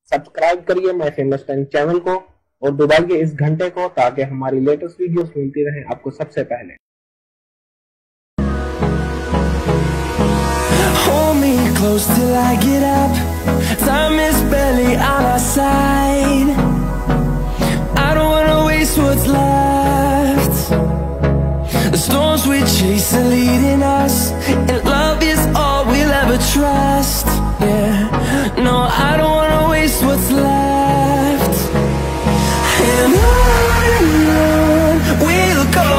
Subscribe करिए my famous time channel को और दबाइए इस घंटे को ताकि हमारी लेटेस्ट वीडियोस मिलती रहे आपको सबसे पहले। Hold me close till I get up. Time is barely on our side. I don't wanna waste what's left. The storms we chase are leading us, and love is all we'll ever trust. Yeah, no, I don't wanna waste what's left. And on we'll go,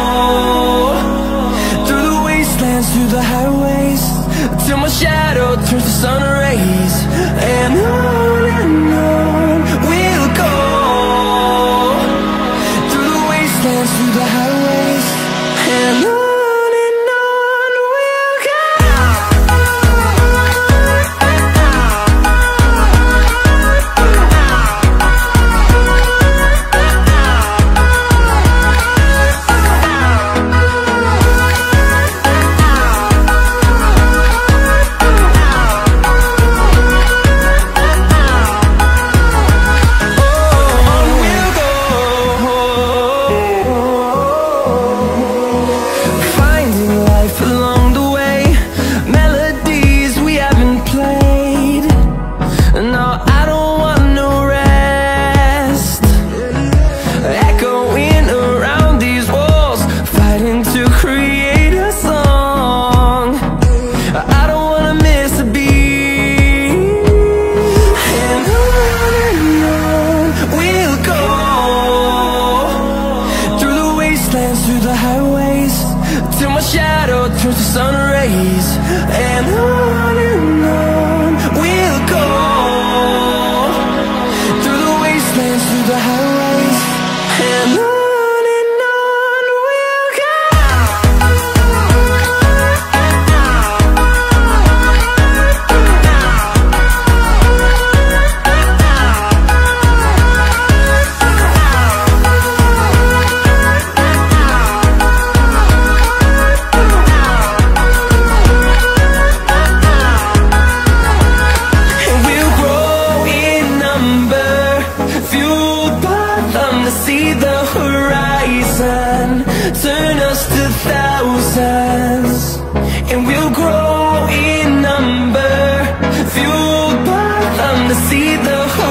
through the wastelands, through the highways, till my shadow turns to sun rays. And on we'll go, through the wastelands, through the highways, and on we'll go. Through the highways, till my shadow turns to sun rays. And on we'll go, through the wastelands, through the highways, and on we'll go. See the horizon, turn us to thousands, and we'll grow in number, fueled by them to see the horizon.